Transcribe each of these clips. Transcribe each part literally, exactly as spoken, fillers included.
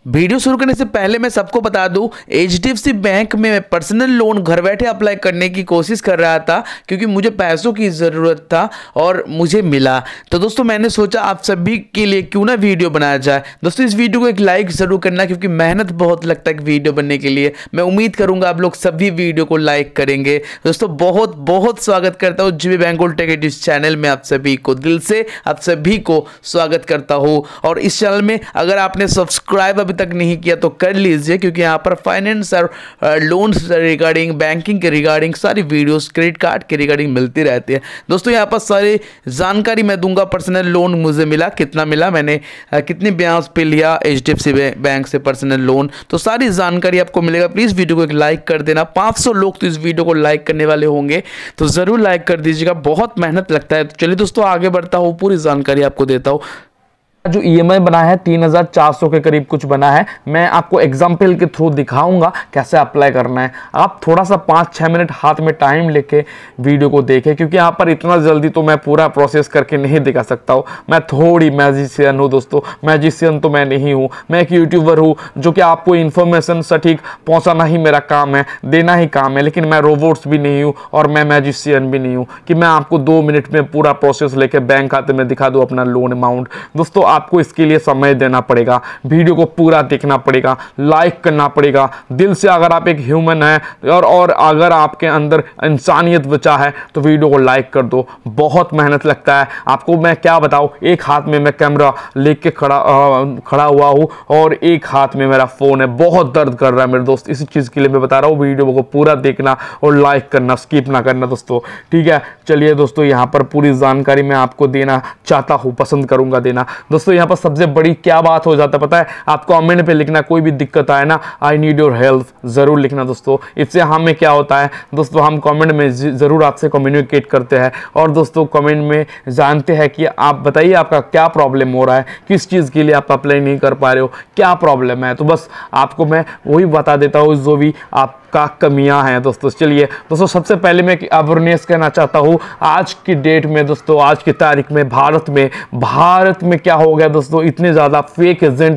Video शुरू करने से पहले मैं सबको बता दूं, H D F C bank में पर्सनल लोन घर बैठे अप्लाई करने की कोशिश कर रहा था क्योंकि मुझे पैसों की ज़रूरत था और मुझे मिला। तो दोस्तों मैंने सोचा आप सभी के लिए क्यों ना वीडियो बनाया जाए। दोस्तों इस वीडियो को एक लाइक ज़रूर करना क्योंकि मेहनत बहुत लगता है वीडियो बनने के लिए। मैं उम्मीद करूँगा आप लोग सभी वीडियो को लाइक करेंगे। दोस्तों बहुत बहुत स्वागत करता हूँ जीबी बेंगोल टेक इस चैनल में, आप सभी को दिल से आप सभी को स्वागत करता हूँ। और इस चैनल में अगर आपने सब्सक्राइब अभी तक नहीं किया तो कर लीजिए क्योंकि यहाँ पर फाइनेंस और लोन्स रिगार्डिंग, बैंकिंग के रिगार्डिंग सारी वीडियोस, क्रेडिट कार्ड के रिगार्डिंग मिलती रहती है। दोस्तों यहाँ पर सारी जानकारी मैं दूंगा। पर्सनल लोन मुझे मिला, कितना मिला, मैंने कितने ब्याज पे लिया H D F C bank से पर्सनल लोन, तो सारी जानकारी आपको मिलेगा। प्लीज़ वीडियो को एक लाइक कर देना। पाँच सौ लोग तो इस वीडियो को लाइक करने वाले होंगे तो ज़रूर लाइक कर दीजिएगा, बहुत मेहनत लगता है। तो चलिए दोस्तों आगे बढ़ता हूँ, पूरी जानकारी आपको देता हूँ। जो ई एम आई बना है तीन हज़ार चार सौ के करीब कुछ बना है। मैं आपको एग्जाम्पल के थ्रू दिखाऊंगा कैसे अप्लाई करना है। आप थोड़ा सा पाँच छः मिनट हाथ में टाइम लेके वीडियो को देखें क्योंकि यहाँ पर इतना जल्दी तो मैं पूरा प्रोसेस करके नहीं दिखा सकता हूँ। मैं थोड़ी मैजिशियन हूँ दोस्तों, मैजिशियन तो मैं नहीं हूँ। मैं एक यूट्यूबर हूँ जो कि आपको इन्फॉर्मेशन सटीक पहुँचाना ही मेरा काम है, देना ही काम है। लेकिन मैं रोबोट्स भी नहीं हूँ और मैं मैजिशियन भी नहीं हूँ कि मैं आपको दो मिनट में पूरा प्रोसेस लेके बैंक खाते में दिखा दूँ अपना लोन अमाउंट। दोस्तों आपको इसके लिए समय देना पड़ेगा, वीडियो को पूरा देखना पड़ेगा, लाइक करना पड़ेगा दिल से। अगर आप एक ह्यूमन हैं और और अगर आपके अंदर इंसानियत बचा है तो वीडियो को लाइक कर दो। बहुत मेहनत लगता है, आपको मैं क्या बताऊं। एक हाथ में मैं कैमरा लेके खड़ा आ, खड़ा हुआ हूं और एक हाथ में मेरा फोन है। बहुत दर्द कर रहा है मेरे दोस्त, इसी चीज के लिए मैं बता रहा हूं वीडियो को पूरा देखना और लाइक करना, स्किप ना करना दोस्तों, ठीक है। चलिए दोस्तों यहाँ पर पूरी जानकारी मैं आपको देना चाहता हूँ, पसंद करूंगा देना। दोस्तों यहाँ पर सबसे बड़ी क्या बात हो जाता है पता है, आप कमेंट पे लिखना, कोई भी दिक्कत आए ना, आई नीड योर हेल्प जरूर लिखना दोस्तों। इससे हमें क्या होता है दोस्तों, हम कमेंट में जरूर आपसे कम्युनिकेट करते हैं और दोस्तों कमेंट में जानते हैं कि आप बताइए आपका क्या प्रॉब्लम हो रहा है, किस चीज़ के लिए आप अप्लाई नहीं कर पा रहे हो, क्या प्रॉब्लम है। तो बस आपको मैं वही बता देता हूँ जो भी आप का कमियां हैं दोस्तों। चलिए दोस्तों सबसे पहले मैं अवेयरनेस कहना चाहता हूं। आज की डेट में दोस्तों, आज की तारीख में भारत में भारत में क्या हो गया दोस्तों, इतने ज़्यादा फेक एजेंट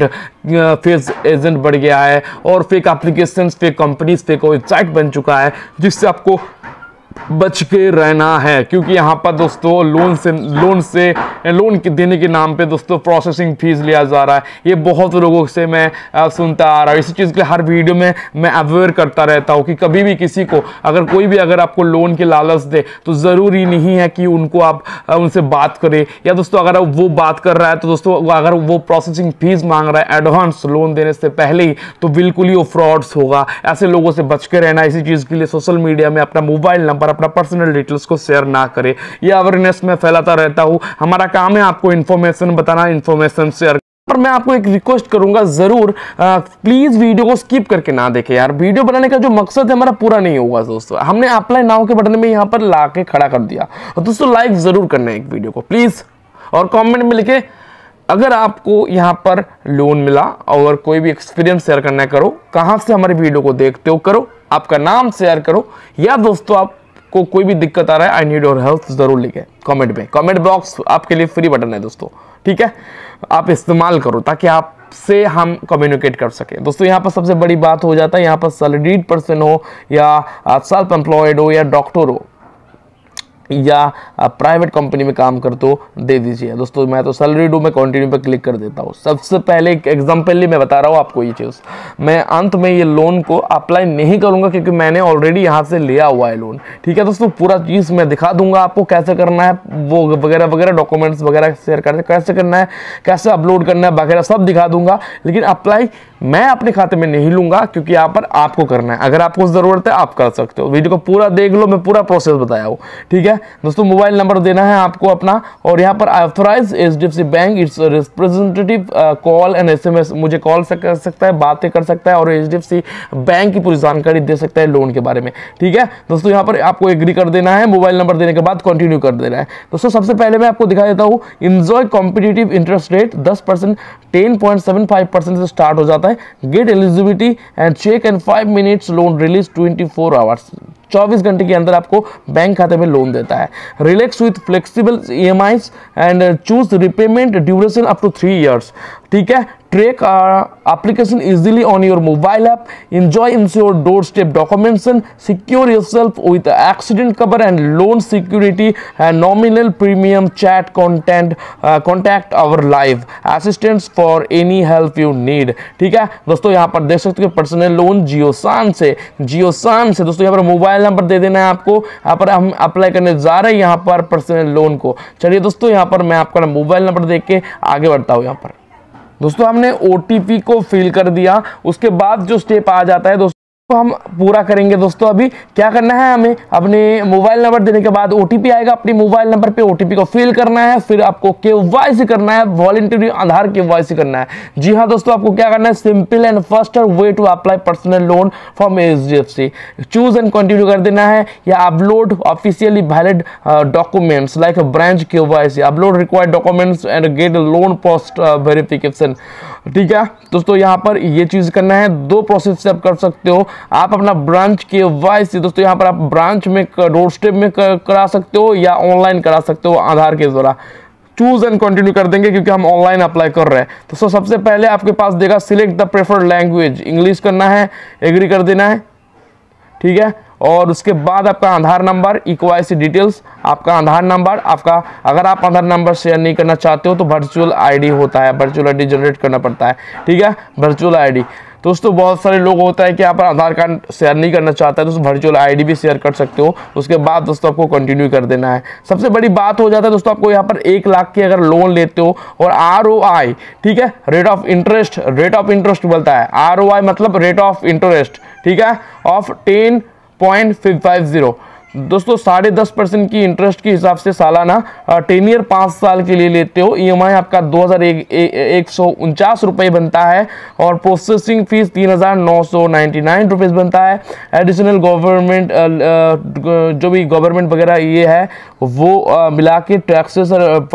फेक एजेंट बढ़ गया है और fake applications, fake companies, fake website बन चुका है जिससे आपको बच के रहना है। क्योंकि यहाँ पर दोस्तों लोन से लोन से लोन देने के नाम पे दोस्तों प्रोसेसिंग फीस लिया जा रहा है। ये बहुत लोगों से मैं आ, सुनता आ रहा हूँ। इसी चीज़ के हर वीडियो में मैं अवेयर करता रहता हूँ कि कभी भी किसी को अगर कोई भी अगर आपको लोन के लालच दे तो ज़रूरी नहीं है कि उनको आप आ, उनसे बात करें, या दोस्तों अगर वो बात कर रहा है तो दोस्तों अगर वो प्रोसेसिंग फीस मांग रहा है एडवांस लोन देने से पहले ही, तो बिल्कुल ही वो फ्रॉड्स होगा। ऐसे लोगों से बच के रहना। इसी चीज़ के लिए सोशल मीडिया में अपना मोबाइल नंबर, अपना पर्सनल डिटेल्स को शेयर ना करें। ये अवेयरनेस में फैलाता रहता हूं। हमारा काम है आपको इन्फॉर्मेशन बताना, इन्फॉर्मेशन शेयर। पर मैं आपको एक रिक्वेस्ट करूंगा, जरूर प्लीज वीडियो को स्किप करके ना देखें यार। वीडियो बनाने का जो मकसद है हमारा पूरा नहीं होगा दोस्तों। हमने अप्लाई नाउ के बटन में यहां पर ला के खड़ा कर दिया। और दोस्तों लाइक जरूर करना है एक वीडियो को प्लीज, और कॉमेंट में लिखे अगर आपको यहाँ पर लोन मिला और कोई भी एक्सपीरियंस शेयर करना है करो, कहाँ से हमारे वीडियो को देखते हो करो, आपका नाम शेयर करो, या दोस्तों आप को कोई भी दिक्कत आ रहा है आई नीड योर हेल्प जरूर लिखे कमेंट में। कमेंट बॉक्स आपके लिए फ्री बटन है दोस्तों, ठीक है, आप इस्तेमाल करो ताकि आपसे हम कम्युनिकेट कर सके। दोस्तों यहाँ पर सबसे बड़ी बात हो जाता है, यहाँ पर सैलरीड पर्सन हो या सेल्फ एम्प्लॉयड हो या डॉक्टर हो या प्राइवेट कंपनी में काम करते हो, दे दीजिए दोस्तों। मैं तो सैलरी डू में कंटिन्यू पे क्लिक कर देता हूँ। सबसे पहले एक एग्जाम्पल ही मैं बता रहा हूँ आपको ये चीज़। मैं अंत में ये लोन को अप्लाई नहीं करूँगा क्योंकि मैंने ऑलरेडी यहाँ से लिया हुआ है लोन, ठीक है दोस्तों। पूरा चीज़ मैं दिखा दूंगा आपको कैसे करना है, वो वगैरह वगैरह डॉक्यूमेंट्स वगैरह शेयर करते कैसे करना है, कैसे अपलोड करना है वगैरह सब दिखा दूंगा। लेकिन अप्लाई मैं अपने खाते में नहीं लूंगा क्योंकि यहाँ पर आपको करना है। अगर आपको ज़रूरत है आप कर सकते हो। वीडियो को पूरा देख लो, मैं पूरा प्रोसेस बताया हूँ, ठीक है दोस्तों। मोबाइल नंबर देना है आपको अपना, और यहाँ पर authorize H D F C bank its representative call and S M S, मुझे कॉल से कर सकता है, बातें कर सकता है और H D F C bank की पूरी जानकारी दे सकता है लोन के बारे में, ठीक है दोस्तों। यहाँ पर आपको एग्री कर देना है, मोबाइल नंबर देने के बाद कंटिन्यू कर देना है दोस्तों। सबसे पहले मैं आपको दिखा देता हूँ, इंजॉय कॉम्पिटिटिव इंटरेस्ट रेट दस percent ten point seven five percent से स्टार्ट हो जाता है। Get eligibility and check and five minutes loan release twenty four hours, चौबीस घंटे के अंदर आपको बैंक खाते में लोन देता है। Relax with flexible E M Is and choose repayment duration up to three years, ठीक है। Track uh, application easily on your mobile app. Enjoy ensure doorstep documentation. Secure yourself with accident cover and loan security and nominal premium. Chat content uh, contact our live assistants for any help you need. ठीक है दोस्तों, यहाँ पर देख सकते हो personal loan जियोसान से जियोसान से दोस्तों यहाँ पर मोबाइल नंबर दे देना है आपको। यहाँ पर हम अप्लाई करने जा रहे हैं यहाँ पर पर्सनल लोन को। चलिए दोस्तों, यहाँ पर मैं आपका मोबाइल नंबर देख के आगे बढ़ता हूँ। यहाँ पर दोस्तों हमने ओटीपी को फिल कर दिया, उसके बाद जो स्टेप आ जाता है दोस्तों तो हम पूरा करेंगे। दोस्तों अभी क्या करना है, हमें अपने मोबाइल नंबर देने के बाद ओटीपी आएगा, अपने मोबाइल नंबर पे ओटीपी को फिल करना है, फिर आपको केवाईसी करना है, वॉलंटरी आधार केवाईसी करना है। जी हाँ दोस्तों, आपको क्या करना है, simple and faster way to apply personal loan from HDFC. Choose and continue कर देना है या upload officially valid documents like branch KYC, upload required documents and get loan post verification. ठीक है दोस्तों, यहाँ पर ये चीज करना है। दो प्रोसेस से आप कर सकते हो। आप अपना ब्रांच के वाइस दोस्तों यहाँ पर आप ब्रांच में डोर स्टेप में करा सकते हो या ऑनलाइन करा सकते हो आधार के द्वारा। चूज एंड कंटिन्यू कर देंगे क्योंकि हम ऑनलाइन अप्लाई कर रहे हैं। तो सो सबसे पहले आपके पास देगा select the preferred language, English करना है, एग्री कर देना है। ठीक है, और उसके बाद आपका आधार नंबर, इक्वाईसी डिटेल्स, आपका आधार नंबर, आपका अगर आप आधार नंबर शेयर नहीं करना चाहते हो तो वर्चुअल आईडी होता है, वर्चुअल आईडी जनरेट करना पड़ता है। ठीक है, वर्चुअल आईडी दोस्तों बहुत सारे लोग होता है कि यहाँ पर आधार कार्ड शेयर नहीं करना चाहता है, दोस्तों वर्चुअल आईडी भी शेयर कर सकते हो। उसके बाद दोस्तों आपको कंटिन्यू कर देना है। सबसे बड़ी बात हो जाता है दोस्तों, आपको यहाँ पर एक लाख की अगर लोन लेते हो और आर ओ आई, ठीक है, rate of interest, rate of interest बोलता है, आर ओ आई मतलब रेट ऑफ इंटरेस्ट, ठीक है, of ten point five zero दोस्तों साढ़े दस परसेंट की इंटरेस्ट के हिसाब से सालाना टेन ईयर पाँच साल के लिए लेते हो। ईएमआई आपका दो हजार एक सौ उनचास रुपये बनता है और प्रोसेसिंग फीस तीन हजार नौ सौ नाइन्टी नाइन रुपीज़ बनता है। एडिशनल गवर्नमेंट जो भी गवर्नमेंट वगैरह ये है वो मिला के टैक्सेस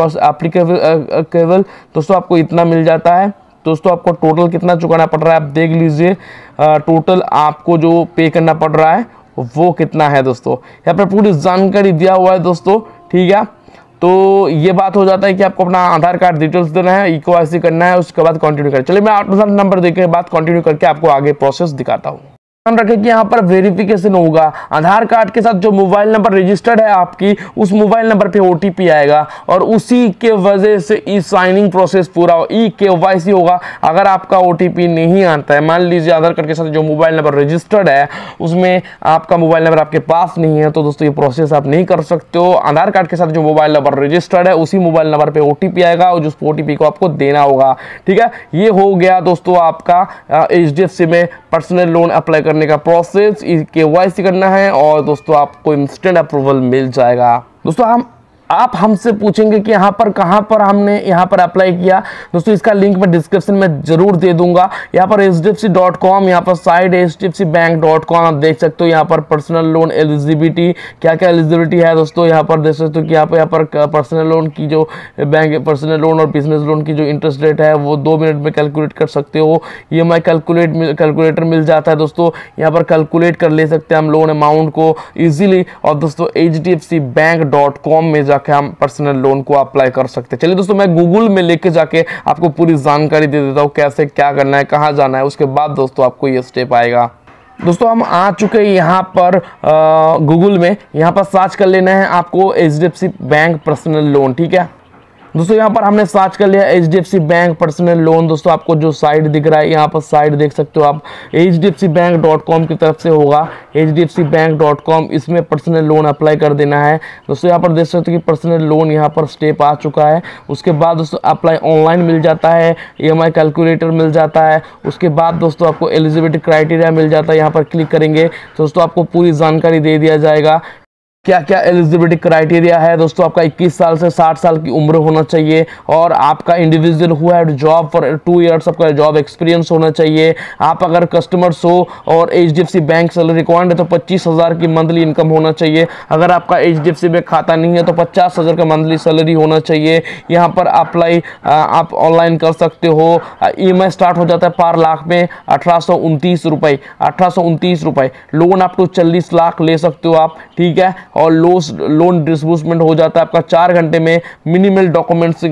एप्लीकेबल दोस्तों आपको इतना मिल जाता है। दोस्तों आपको टोटल कितना चुकाना पड़ रहा है आप देख लीजिए। टोटल आपको जो पे करना पड़ रहा है वो कितना है दोस्तों, यहाँ पर पूरी जानकारी दिया हुआ है दोस्तों। ठीक है, तो ये बात हो जाता है कि आपको अपना आधार कार्ड डिटेल्स देना है, इक्वाईसी करना है, उसके बाद कंटिन्यू करें। चलिए मैं आधार नंबर देके बाद कंटिन्यू करके आपको आगे प्रोसेस दिखाता हूँ। ध्यान रखें कि यहाँ पर वेरिफिकेशन होगा। आधार कार्ड के साथ जो मोबाइल नंबर रजिस्टर्ड है आपकी, उस मोबाइल नंबर पे ओटीपी आएगा और उसी के वजह से ई साइनिंग प्रोसेस पूरा हो, ई केवाईसी होगा। अगर आपका ओटीपी नहीं आता है, मान लीजिए आधार कार्ड के साथ जो मोबाइल नंबर रजिस्टर्ड है उसमें आपका मोबाइल नंबर आपके पास नहीं है, तो दोस्तों ये प्रोसेस आप नहीं कर सकते हो। आधार कार्ड के साथ जो मोबाइल नंबर रजिस्टर्ड है उसी मोबाइल नंबर पे ओटीपी आएगा और उस ओटीपी को आपको देना होगा। ठीक है, ये हो गया दोस्तों आपका एचडीएफसी में पर्सनल लोन अप्लाई करने का प्रोसेस। केवाईसी करना है और दोस्तों आपको इंस्टेंट अप्रूवल मिल जाएगा। दोस्तों हम आप हमसे पूछेंगे कि यहाँ पर कहाँ पर हमने यहाँ पर अप्लाई किया। दोस्तों इसका लिंक मैं डिस्क्रिप्शन में जरूर दे दूंगा। यहाँ पर H D F C dot com, यहाँ पर site H D F C bank dot com आप देख सकते हो। यहाँ पर पर्सनल लोन एलिजिबिलिटी क्या क्या एलिजिबिलिटी है दोस्तों, यहाँ पर देख सकते हो कि यहाँ पर यहाँ पर पर्सनल लोन की जो बैंक पर्सनल लोन और बिजनेस लोन की जो इंटरेस्ट रेट है वो दो मिनट में कैलकुलेट कर सकते हो। E M I calculate calculator मिल जाता है दोस्तों, यहाँ पर कैलकुलेट कर ले सकते हैं हम लोन अमाउंट को ईजिली। और दोस्तों H D F C bank dot com में जाकर हम पर्सनल लोन को अप्लाई कर सकते हैं। चलिए दोस्तों मैं गूगल में लेके जाके आपको पूरी जानकारी दे देता हूँ कैसे क्या करना है, कहाँ जाना है, उसके बाद दोस्तों आपको ये स्टेप आएगा। दोस्तों हम आ चुके हैं यहाँ पर गूगल में, यहाँ पर सर्च कर लेना है आपको H D F C bank personal loan. ठीक है दोस्तों, यहाँ पर हमने सर्च कर लिया H D F C bank personal loan. दोस्तों आपको जो साइट दिख रहा है यहाँ पर साइट देख सकते हो आप, H D F C bank dot com की तरफ से होगा, H D F C bank dot com, इसमें पर्सनल लोन अप्लाई कर देना है। दोस्तों यहाँ पर देख सकते हो कि पर्सनल लोन यहाँ पर स्टेप आ चुका है। उसके बाद दोस्तों अप्लाई ऑनलाइन मिल जाता है, ई एम आई कैलकुलेटर मिल जाता है। उसके बाद दोस्तों आपको एलिजिबिलिटी क्राइटेरिया मिल जाता है। यहाँ पर क्लिक करेंगे दोस्तों आपको पूरी जानकारी दे दिया जाएगा क्या क्या एलिजिबिलिटी क्राइटेरिया है। दोस्तों आपका इक्कीस साल से साठ साल की उम्र होना चाहिए और आपका इंडिविजुअल हुआ है जॉब फॉर टू इयर्स आपका जॉब एक्सपीरियंस होना चाहिए। आप अगर कस्टमर्स हो और H D F C bank salary required है तो पच्चीस हज़ार की मंथली इनकम होना चाहिए। अगर आपका एच डी एफ सी में खाता नहीं है तो पचास हज़ार का मंथली सैलरी होना चाहिए। यहाँ पर अप्लाई आप ऑनलाइन कर सकते हो। ई एम आई स्टार्ट हो जाता है पर लाख में अठारह सौ उनतीस रुपये अठारह सौ उनतीस रुपये लोन आप टू चालीस लाख ले सकते हो आप। ठीक है, और लोन डिसबर्समेंट हो जाता है आपका चार घंटे में मिनिमल डॉक्यूमेंट्स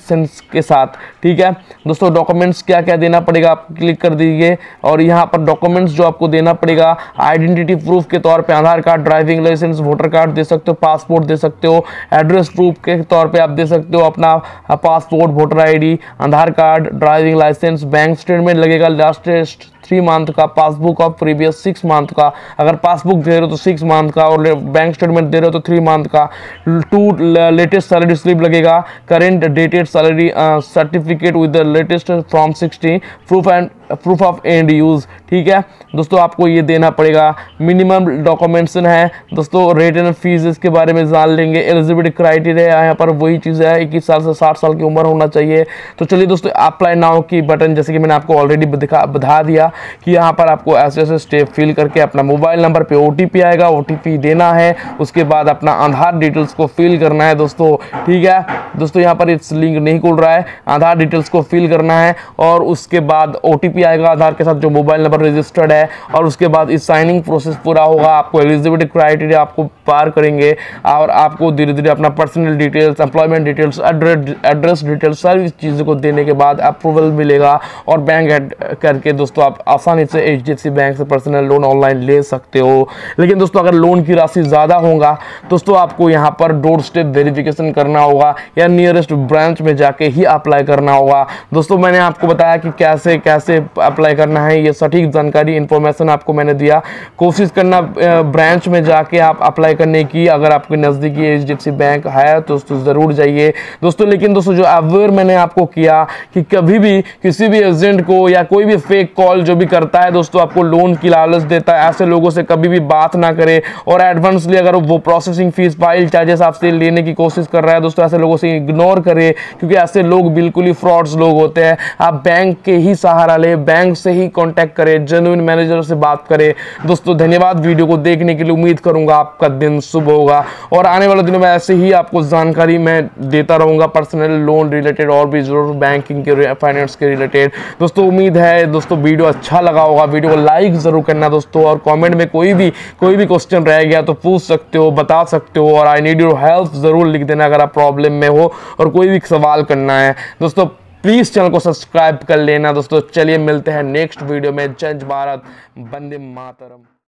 के साथ। ठीक है दोस्तों, डॉक्यूमेंट्स क्या क्या देना पड़ेगा आप क्लिक कर दीजिए और यहाँ पर डॉक्यूमेंट्स जो आपको देना पड़ेगा, आइडेंटिटी प्रूफ के तौर पे Aadhaar card, driving licence, voter card दे सकते हो, पासपोर्ट दे सकते हो, एड्रेस प्रूफ के तौर पे आप दे सकते हो अपना passport, voter ID, Aadhaar card, driving licence, bank statement लगेगा लास्ट थ्री मंथ का, passbook of previous six month का, अगर पासबुक दे रहे हो तो सिक्स मंथ का और बैंक स्टेटमेंट दे रहे हो तो थ्री मंथ का, टू लेटेस्ट सैलरी स्लिप लगेगा, current dated salary certificate with the latest from sixty, proof and proof of and use. ठीक है दोस्तों, आपको ये देना पड़ेगा। मिनिमम डॉक्यूमेंट्स है दोस्तों, रेट एंड फीस इसके बारे में जान लेंगे। एलिजिबिलिटी क्राइटेरिया यहाँ पर वही चीज़ है, इक्कीस साल से साठ साल की उम्र होना चाहिए। तो चलिए दोस्तों, अप्लाई नाउ की बटन जैसे कि मैंने आपको ऑलरेडी दिखा बता दिया कि यहाँ पर आपको ऐसे ऐसे स्टेप फिल करके अपना मोबाइल नंबर पे ओटीपी आएगा, ओटीपी देना है, उसके बाद अपना आधार डिटेल्स को फिल करना है दोस्तों। ठीक है दोस्तों, यहाँ पर इस लिंक नहीं खुल रहा है, आधार डिटेल्स को फिल करना है और उसके बाद ओटीपी आएगा आधार के साथ जो मोबाइल नंबर रजिस्टर्ड है, और उसके बाद इस साइनिंग प्रोसेस पूरा होगा। आपको एलिजिबिलिटी क्राइटेरिया आपको पार करेंगे और आपको धीरे धीरे अपना personal details, employment details, address details सारी चीज़ों को देने के बाद अप्रूवल मिलेगा और बैंक ऐड करके दोस्तों आप आसानी से एचडीएफसी बैंक से पर्सनल लोन ऑनलाइन ले सकते हो। लेकिन दोस्तों, अगर लोन की राशि ज़्यादा होगा दोस्तों, आपको यहाँ पर डोर स्टेप वेरिफिकेशन करना होगा या नियरेस्ट ब्रांच में जाके ही अप्लाई करना होगा। दोस्तों, मैंने आपको बताया कि कैसे कैसे अप्लाई करना है, ये सटीक जानकारी इन्फॉर्मेशन आपको मैंने दिया। कोशिश करना ब्रांच में जाके आप अप्लाई करने की, अगर आपके नज़दीकी एचडीएफसी बैंक है तो दोस्तों ज़रूर जाइए दोस्तों। लेकिन दोस्तों, जो अवेयर मैंने आपको किया कि कभी भी किसी भी एजेंट को या कोई भी फेक कॉल जो भी करता है दोस्तों, आपको लोन की लालच देता है, ऐसे लोगों से कभी भी बात ना करें। और एडवांसली अगर वो प्रोसेसिंग फीस, फाइल चार्जेस आपसे लेने की कोशिश कर रहा है दोस्तों, ऐसे लोगों से इग्नोर करें, क्योंकि ऐसे लोग बिल्कुल ही फ्रॉड्स लोग होते हैं। आप बैंक के ही सहारा ले, बैंक से ही कांटेक्ट करें, जेन्युइन मैनेजर से बात करें दोस्तों। धन्यवाद वीडियो को देखने के लिए, उम्मीद करूंगा आपका दिन शुभ होगा और आने वाले दिनों में ऐसे ही आपको जानकारी मैं देता रहूंगा पर्सनल लोन रिलेटेड और भी जरूर बैंकिंग के, फाइनेंस के रिलेटेड दोस्तों। उम्मीद है दोस्तों वीडियो अच्छा लगा होगा, वीडियो को लाइक जरूर करना दोस्तों, और कमेंट में कोई भी कोई भी क्वेश्चन रह गया तो पूछ सकते हो, बता सकते हो, और आई नीड योर हेल्प जरूर लिख देना अगर आप प्रॉब्लम में हो और कोई भी सवाल करना है दोस्तों। प्लीज चैनल को सब्सक्राइब कर लेना दोस्तों। चलिए मिलते हैं नेक्स्ट वीडियो में। जय भारत, वंदे मातरम।